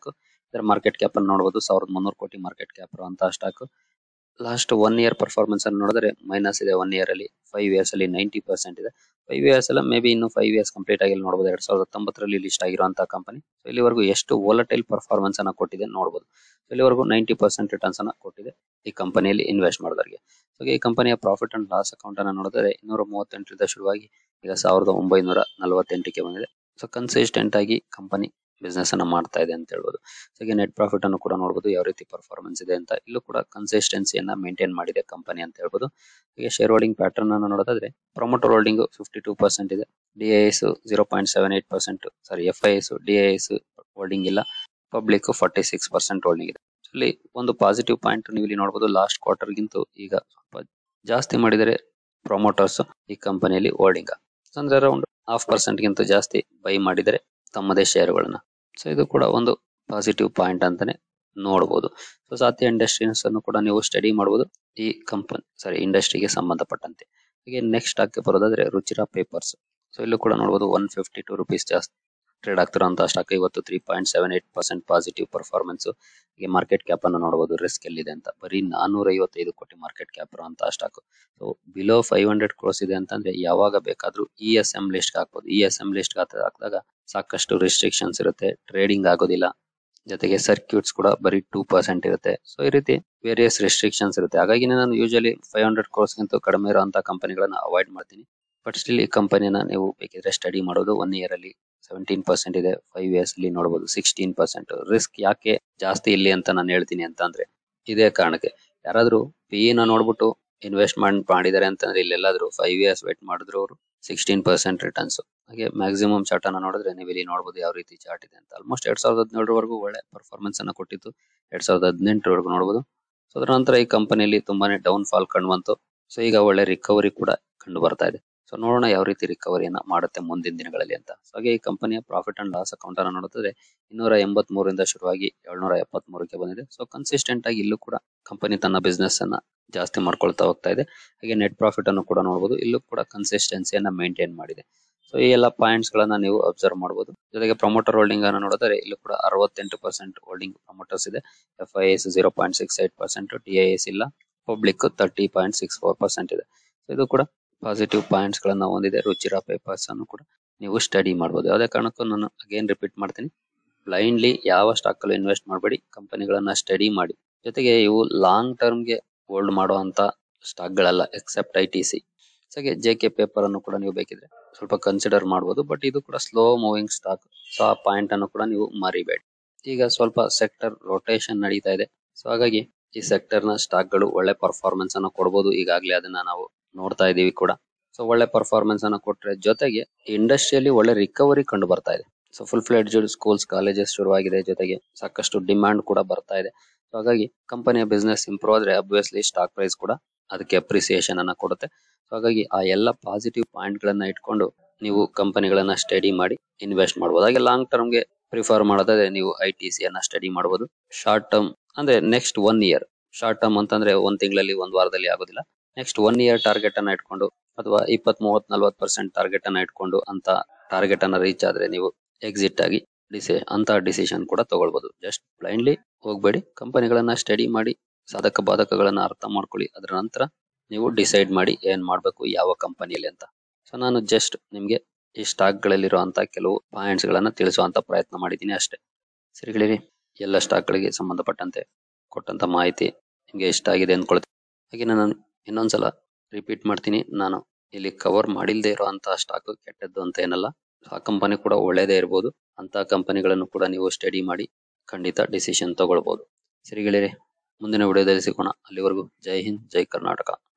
ಇದರ ಮಾರ್ಕೆಟ್ ಕ್ಯಾಪ್ ಅನ್ನು ನೋಡಬಹುದು, ಸಾವಿರದ ಮುನ್ನೂರು ಕೋಟಿ ಮಾರ್ಕೆಟ್ ಕ್ಯಾಪ್ ಇರುವಂತಹ stock. Last one year performance ಅನ್ನು ನೋಡಿದ್ರೆ ಮೈನಸ್ ಇದೆ. ಒನ್ ಇಯರ್ ಅಲ್ಲಿ ಫೈವ್ ಇಯರ್ಸ್ ಅಲ್ಲಿ ನೈಂಟಿ ಪರ್ಸೆಂಟ್ ಇದೆ. ಫೈವ್ ಇಯರ್ಸ್ ಅಲ್ಲ ಮೇ ಬಿ ಇನ್ನು ಫೈವ್ ಇಯರ್ಸ್ ಕಂಪ್ಲೀಟ್ ಆಗಿ ನೋಡಬಹುದು. ಎರಡ್ ಸಾವಿರದ ಹತ್ತೊಂಬತ್ತರಲ್ಲಿ ಲಿಸ್ಟ್ ಆಗಿರುವಂತಹ ಕಂಪನಿ. ಸೊ ಇಲ್ಲಿವರೆಗೂ ಎಷ್ಟು ವೋಲಟೈಲ್ ಪರ್ಫಾರ್ಮೆನ್ಸ್ ಅನ್ನ ಕೊಟ್ಟಿದೆ ನೋಡಬಹುದು. ಇಲ್ಲಿವರೆಗೂ ನೈಂಟಿ ಪರ್ಸೆಂಟ್ ರಿಟರ್ನ್ಸ್ ಅನ್ನ ಕೊಟ್ಟಿದೆ ಈ ಕಂಪನಿಯಲ್ಲಿ ಇನ್ವೆಸ್ಟ್ ಮಾಡಿದವರಿಗೆ. ಸೊ ಈ ಕಂಪನಿಯ ಪ್ರಾಫಿಟ್ ಅಂಡ್ ಲಾಸ್ ಅಕೌಂಟ್ ಅನ್ನು ನೋಡಿದ್ರೆ ಇನ್ನೂರ ಮೂವತ್ತೆಂಟರಿಂದ ಶುರುವಾಗಿ ಈಗ ಸಾವಿರದ ಒಂಬೈನೂರ ನಲವತ್ತೆಂಟಕ್ಕೆ ಬಂದಿದೆ. ಸೊ ಕನ್ಸಿಸ್ಟೆಂಟ್ ಆಗಿ ಕಂಪನಿ ಬಿಸ್ನೆಸ್ ಅನ್ನ ಮಾಡ್ತಾ ಇದೆ ಅಂತ ಹೇಳ್ಬೋದು. ಸೊ ಈಗ ನೆಟ್ ಪ್ರಾಫಿಟ್ ಅನ್ನು ಕೂಡ ನೋಡಬಹುದು ಯಾವ ರೀತಿ ಪರ್ಫಾರ್ಮೆನ್ಸ್ ಇದೆ ಅಂತ. ಇಲ್ಲೂ ಕೂಡ ಕನ್ಸಿಸ್ಟೆನ್ಸಿಯನ್ನ ಮೇಂಟೈನ್ ಮಾಡಿದೆ ಕಂಪನಿ ಅಂತ ಹೇಳ್ಬೋದು. ಈಗ ಶೇರ್ ಹೋಲ್ಡಿಂಗ್ ಪ್ಯಾಟರ್ನ್ ಅನ್ನು ನೋಡೋದಾದ್ರೆ promoter holding fifty two percent ಇದೆ. D I S zero point seven eight percent sorry F I S D I S holding ಇಲ್ಲ. Public forty six percent holding ಇದೆ. ಇಲ್ಲಿ ಒಂದು ಪಾಸಿಟಿವ್ ಪಾಯಿಂಟ್ ನೀವು ಇಲ್ಲಿ ನೋಡಬಹುದು, ಲಾಸ್ಟ್ ಕ್ವಾರ್ಟರ್ ಗಿಂತ ಈಗ ಸ್ವಲ್ಪ ಜಾಸ್ತಿ ಮಾಡಿದರೆ ಪ್ರಮೋಟರ್ಸ್ ಈ ಕಂಪನಿಯಲ್ಲಿ ಹೋಲ್ಡಿಂಗ್ ಅಂದ್ರೆ ಅರೌಂಡ್ ಹಾಫ್ ಪರ್ಸೆಂಟ್ ಗಿಂತ ಜಾಸ್ತಿ ಬೈ ಮಾಡಿದರೆ ತಮ್ಮದೇ ಶೇರುಗಳನ್ನ. ಸೊ ಇದು ಕೂಡ ಒಂದು ಪಾಸಿಟಿವ್ ಪಾಯಿಂಟ್ ಅಂತಾನೆ ನೋಡಬಹುದು. ಸೊ ಸಾಧ್ಯ ಇಂಡಸ್ಟ್ರೀಸ್ ಅನ್ನು ಕೂಡ ನೀವು ಸ್ಟಡಿ ಮಾಡಬಹುದು ಈ ಕಂಪನಿ ಸಾರಿ ಇಂಡಸ್ಟ್ರಿಗೆ ಸಂಬಂಧಪಟ್ಟಂತೆ. ಹಾಗೆ ನೆಕ್ಸ್ಟ್ ಸ್ಟಾಕ್ ಬರೋದಾದ್ರೆ ರುಚಿರಾ ಪೇಪರ್ಸ್. ಸೊ ಇಲ್ಲೂ ಕೂಡ ನೋಡಬಹುದು ಒನ್ ಫಿಫ್ಟಿ ಟೂ ರುಪೀಸ್ ಜಾಸ್ತಿ ಟ್ರೇಡ್ ಆಗ್ತಿರುವಂತಹ ಸ್ಟಾಕ್. ಇವತ್ತು three point seven eight percent positive performance. ಹಾಗೆ ಮಾರ್ಕೆಟ್ ಕ್ಯಾಪ್ ಅನ್ನು ನೋಡಬಹುದು, ರಿಸ್ಕ್ ಎಲ್ಲಿದೆ ಅಂತ. ಬರೀ ನಾನೂರ ಐವತ್ತೈದು ಕೋಟಿ ಮಾರ್ಕೆಟ್ ಕ್ಯಾಪ್ ಇರುವಂತಹ stock. So below five hundred crores ಇದೆ ಅಂತಂದ್ರೆ ಯಾವಾಗ ಬೇಕಾದ್ರೂ ಇ ಎಸ್ ಎಂ ಲಿಸ್ಟ್ ಹಾಕ್ಬಹುದು. ಇ ಎಸ್ ಎಂ ಲಿಸ್ಟ್ ಹಾಕಿದಾಗ ಸಾಕಷ್ಟು ರಿಸ್ಟ್ರಿಕ್ಷನ್ಸ್ ಇರುತ್ತೆ, ಟ್ರೇಡಿಂಗ್ ಆಗೋದಿಲ್ಲ, ಜೊತೆಗೆ ಸರ್ಕ್ಯೂಟ್ಸ್ ಕೂಡ ಬರೀ ಟೂ ಪರ್ಸೆಂಟ್ ಇರುತ್ತೆ. ಸೊ ಈ ರೀತಿ ವೇರಿಯಸ್ ರಿಸ್ಟ್ರಿಕ್ಷನ್ಸ್ ಇರುತ್ತೆ. ಹಾಗಾಗಿ ನಾನು ಯೂಶಲಿ ಫೈವ್ ಹಂಡ್ರೆಡ್ ಕ್ರೋರ್ಸ್ ಗಿಂತ ಕಡಿಮೆ ಇರುವಂತಹ ಕಂಪನಿಗಳನ್ನ ಅವಾಯ್ಡ್ ಮಾಡ್ತೀನಿ. ಬಟ್ ಸ್ಟಿಲ್ ಈ ಕಂಪನಿನ ನೀವು ಬೇಕಿದ್ರೆ ಸ್ಟಡಿ ಮಾಡೋದು. ಒನ್ ಇಯರ್ ಅಲ್ಲಿ ಸೆವೆಂಟೀನ್ ಪರ್ಸೆಂಟ್ ಇದೆ, ಫೈವ್ ಇಯರ್ಸ್ ಅಲ್ಲಿ ನೋಡಬಹುದು ಸಿಕ್ಸ್ಟೀನ್ ಪರ್ಸೆಂಟ್. ರಿಸ್ಕ್ ಯಾಕೆ ಜಾಸ್ತಿ ಇಲ್ಲಿ ಅಂತ ನಾನು ಹೇಳ್ತೀನಿ ಅಂತ ಅಂದ್ರೆ ಇದೇ ಕಾರಣಕ್ಕೆ. ಯಾರಾದ್ರೂ ಪಿ ನ ನೋಡ್ಬಿಟ್ಟು ಇನ್ವೆಸ್ಟ್ಮೆಂಟ್ ಮಾಡಿದ್ದಾರೆ ಅಂತಂದ್ರೆ ಇಲ್ಲೆಲ್ಲಾದ್ರೂ ಫೈವ್ ಇಯರ್ಸ್ ವೇಟ್ ಮಾಡಿದ್ರು ಅವರು ಸಿಕ್ಸ್ಟೀನ್ ಪರ್ಸೆಂಟ್ ರಿಟರ್ನ್ಸ್. ಹಾಗೆ ಮ್ಯಾಕ್ಸಿಮಮ್ ಚಾರ್ಟ್ ಅನ್ನ ನೋಡಿದ್ರೆ ನೀವು ಇಲ್ಲಿ ನೋಡಬಹುದು ಯಾವ ರೀತಿ ಚಾರ್ಟ್ ಇದೆ ಅಂತ. ಆಲ್ಮೋಸ್ಟ್ ಎರಡ್ ಸಾವಿರದ ಹದಿನೇಳರವರೆಗೂ ಒಳ್ಳೆ ಪರ್ಫಾರ್ಮೆನ್ಸ್ ಅನ್ನ ಕೊಟ್ಟಿತ್ತು. ಎರಡ್ ಸಾವಿರದ ಹದಿನೆಂಟರವರೆಗೂ ನೋಡಬಹುದು. ಸೊ ಅದರ ನಂತರ ಈ ಕಂಪನಿಯಲ್ಲಿ ತುಂಬಾನೇ ಡೌನ್ ಫಾಲ್ ಕಂಡು ಬಂತು. ಸೊ ಈಗ ಒಳ್ಳೆ ರಿಕವರಿ ಕೂಡ ಕಂಡು ಬರ್ತಾ ಇದೆ. ಸೊ ನೋಡೋಣ ಯಾವ ರೀತಿ ರಿಕವರಿಯನ್ನ ಮಾಡುತ್ತೆ ಮುಂದಿನ ದಿನಗಳಲ್ಲಿ ಅಂತ. ಸೊ ಹಾಗೆ ಈ ಕಂಪನಿಯ ಪ್ರಾಫಿಟ್ ಅಂಡ್ ಲಾಸ್ ಅಕೌಂಟ್ ಅನ್ನು ನೋಡುತ್ತದೆ ಇನ್ನೂರ ಎಂಬತ್ ಮೂರರಿಂದ ಶುರುವಾಗಿ ಏಳ್ನೂರ ಎಪ್ಪತ್ ಮೂರಕ್ಕೆ ಬಂದಿದೆ. ಸೊ ಕನ್ಸಿಸ್ಟೆಂಟ್ ಆಗಿ ಇಲ್ಲೂ ಕೂಡ ಕಂಪನಿ ತನ್ನ ಬಿಸ್ನೆಸ್ ಅನ್ನ ಜಾಸ್ತಿ ಮಾಡ್ಕೊಳ್ತಾ ಹೋಗ್ತಾ ಇದೆ. ಹಾಗೆ ನೆಟ್ ಪ್ರಾಫಿಟ್ ಅನ್ನು ಕೂಡ ನೋಡಬಹುದು, ಇಲ್ಲೂ ಕೂಡ ಕನ್ಸಿಸ್ಟೆನ್ಸಿಯನ್ನ ಮೇಂಟೈನ್ ಮಾಡಿದೆ. ಸೊ ಈ ಎಲ್ಲ ಪಾಯಿಂಟ್ಸ್ ಗಳನ್ನ ನೀವು ಅಬ್ಸರ್ವ್ ಮಾಡಬಹುದು. ಜೊತೆಗೆ ಪ್ರಮೋಟರ್ ಹೋಲ್ಡಿಂಗ್ ಅನ್ನು ನೋಡಿದರೆ ಇಲ್ಲೂ ಕೂಡ ಅರವತ್ತೆಂಟು ಪರ್ಸೆಂಟ್ ಹೋಲ್ಡಿಂಗ್ ಪ್ರಮೋಟರ್ಸ್ ಇದೆ. F I S zero point six eight percent, T I S ಇಲ್ಲ, public thirty point six four percent ಇದೆ. ಸೊ ಇದು ಕೂಡ ಪಾಸಿಟಿವ್ ಪಾಯಿಂಟ್ಸ್ ಗಳನ್ನ ಹೊಂದಿದೆ. ರುಚಿರಾ ಪೇಪರ್ಸ್ ಅನ್ನು ಕೂಡ ನೀವು ಸ್ಟಡಿ ಮಾಡಬಹುದು. ಯಾವುದೇ ಕಾರಣಕ್ಕೂ ನಾನು ಅಗೇನ್ ರಿಪೀಟ್ ಮಾಡ್ತೀನಿ, ಬ್ಲೈಂಡ್ಲಿ ಯಾವ ಸ್ಟಾಕ್ ಅಲ್ಲೂ ಇನ್ವೆಸ್ಟ್ ಮಾಡಬೇಡಿ, ಕಂಪನಿಗಳನ್ನ ಸ್ಟಡಿ ಮಾಡಿ. ಜೊತೆಗೆ ಇವು ಲಾಂಗ್ ಟರ್ಮ್ ಗೆ ಹೋಲ್ಡ್ ಮಾಡುವಂತ ಸ್ಟಾಕ್ ಗಳಲ್ಲ ಎಕ್ಸೆಪ್ಟ್ ಐ ಟಿ ಸಿ. ಹಾಗೆ ಜೆ ಕೆ ಪೇಪರ್ ಅನ್ನು ಕೂಡ ನೀವು ಬೇಕಿದ್ರೆ ಸ್ವಲ್ಪ ಕನ್ಸಿಡರ್ ಮಾಡಬಹುದು. ಬಟ್ ಇದು ಕೂಡ ಸ್ಲೋ ಮೂವಿಂಗ್ ಸ್ಟಾಕ್. ಸೊ ಆ ಪಾಯಿಂಟ್ ಅನ್ನು ಕೂಡ ನೀವು ಮರಿಬೇಡಿ. ಈಗ ಸ್ವಲ್ಪ ಸೆಕ್ಟರ್ ರೊಟೇಷನ್ ನಡೀತಾ ಇದೆ. ಸೊ ಹಾಗಾಗಿ ಈ ಸೆಕ್ಟರ್ ನ ಸ್ಟಾಕ್ ಗಳು ಒಳ್ಳೆ ಪರ್ಫಾರ್ಮೆನ್ಸ್ ಅನ್ನು ಕೊಡಬಹುದು. ಈಗಾಗಲೇ ಅದನ್ನ ನಾವು ನೋಡ್ತಾ ಇದೀವಿ ಕೂಡ. ಸೊ ಒಳ್ಳೆ ಪರ್ಫಾರ್ಮೆನ್ಸ್ ಅನ್ನು ಕೊಟ್ರೆ ಜೊತೆಗೆ ಇಂಡಸ್ಟ್ರಿಯಲ್ಲಿ ಒಳ್ಳೆ ರಿಕವರಿ ಕಂಡು ಬರ್ತಾ ಇದೆ. So full fledged schools colleges ಶುರುವಾಗಿದೆ, ಜೊತೆಗೆ ಸಾಕಷ್ಟು ಡಿಮ್ಯಾಂಡ್ ಕೂಡ ಬರ್ತಾ ಇದೆ. ಸೊ ಹಾಗಾಗಿ ಕಂಪನಿಯ ಬಿಸ್ನೆಸ್ ಇಂಪ್ರೂವ್ ಆದ್ರೆ ಅಬ್ವಿಯಸ್ಲಿ ಸ್ಟಾಕ್ ಪ್ರೈಸ್ ಕೂಡ ಅದಕ್ಕೆ ಅಪ್ರಿಸಿಯೇಷನ್ ಅನ್ನ ಕೊಡುತ್ತೆ. ಸೊ ಹಾಗಾಗಿ ಆ ಎಲ್ಲ ಪಾಸಿಟಿವ್ ಪಾಯಿಂಟ್ ಗಳನ್ನ ಇಟ್ಕೊಂಡು ನೀವು ಕಂಪನಿಗಳನ್ನ ಸ್ಟಡಿ ಮಾಡಿ ಇನ್ವೆಸ್ಟ್ ಮಾಡಬಹುದು. ಹಾಗೆ ಲಾಂಗ್ ಟರ್ಮ್ ಗೆ ಪ್ರಿಫರ್ ಮಾಡೋದಾದ್ರೆ ನೀವು ಐ ಟಿ ಸಿ ಅನ್ನ ಸ್ಟಡಿ ಮಾಡಬಹುದು. ಶಾರ್ಟ್ ಟರ್ಮ್ ಅಂದ್ರೆ next one year, short term ಅಂತಂದ್ರೆ ಒಂದ್ ತಿಂಗಳಲ್ಲಿ ಒಂದ್ ವಾರದಲ್ಲಿ ಆಗೋದಿಲ್ಲ. ನೆಕ್ಸ್ಟ್ ಒನ್ ಇಯರ್ ಟಾರ್ಗೆಟ್ ಅನ್ನ ಇಟ್ಕೊಂಡು ಅಥವಾ ಇಪ್ಪತ್ ಮೂವತ್ ನಲ್ವತ್ ಪರ್ಸೆಂಟ್ ಟಾರ್ಗೆಟ್ ಅನ್ನ ಇಟ್ಕೊಂಡು ಅಂತ ಟಾರ್ಗೆಟ್ ಅನ್ನ ರೀಚ್ ಆದ್ರೆ ನೀವು ಎಕ್ಸಿಟ್ ಆಗಿ ಡಿಸಿ ಅಂತ ಡಿಸಿಷನ್ ಕೂಡ ತಗೊಳ್ಬಹುದು. ಜಸ್ಟ್ ಬ್ಲೈಂಡ್ಲಿ ಹೋಗ್ಬೇಡಿ, ಕಂಪನಿಗಳನ್ನ ಸ್ಟಡಿ ಮಾಡಿ, ಸಾಧಕ ಬಾಧಕಗಳನ್ನ ಅರ್ಥ ಮಾಡ್ಕೊಳ್ಳಿ. ಅದರ ನಂತರ ನೀವು ಡಿಸೈಡ್ ಮಾಡಿ ಏನ್ ಮಾಡ್ಬೇಕು ಯಾವ ಕಂಪನಿಯಲ್ಲಿ ಅಂತ. ಸೊ ನಾನು ಜಸ್ಟ್ ನಿಮ್ಗೆ ಈ ಸ್ಟಾಕ್ ಗಳಲ್ಲಿರುವಂತಹ ಕೆಲವು ಪಾಯಿಂಟ್ಸ್ ಗಳನ್ನ ತಿಳಿಸುವಂತ ಪ್ರಯತ್ನ ಮಾಡಿದ್ದೀನಿ ಅಷ್ಟೇ. ಸರಿಗಳಿರಿ, ಎಲ್ಲ ಸ್ಟಾಕ್ ಗಳಿಗೆ ಸಂಬಂಧಪಟ್ಟಂತೆ ಕೊಟ್ಟಂತ ಮಾಹಿತಿ ನಿಮ್ಗೆ ಇಷ್ಟ ಆಗಿದೆ ಅಂದ್ಕೊಳ್ತೀನಿ. ಹಾಗೆ ನಾನು ಇನ್ನೊಂದ್ಸಲ ರಿಪೀಟ್ ಮಾಡ್ತೀನಿ, ನಾನು ಇಲ್ಲಿ ಕವರ್ ಮಾಡಿಲ್ದೇ ಇರುವಂತಹ ಸ್ಟಾಕ್ ಕೆಟ್ಟದ್ದು ಅಂತ ಏನಲ್ಲ. ಆ ಕಂಪನಿ ಕೂಡ ಒಳ್ಳೇದೇ ಇರಬಹುದು. ಅಂತ ಕಂಪನಿಗಳನ್ನು ಕೂಡ ನೀವು ಸ್ಟಡಿ ಮಾಡಿ ಖಂಡಿತ ಡಿಸಿಷನ್ ತಗೊಳ್ಬಹುದು. ಸರಿಗಳಿರಿ, ಮುಂದಿನ ವಿಡಿಯೋದಲ್ಲಿ ಸಿಗೋಣ. ಅಲ್ಲಿವರೆಗೂ ಜೈ ಹಿಂದ್, ಜೈ ಕರ್ನಾಟಕ.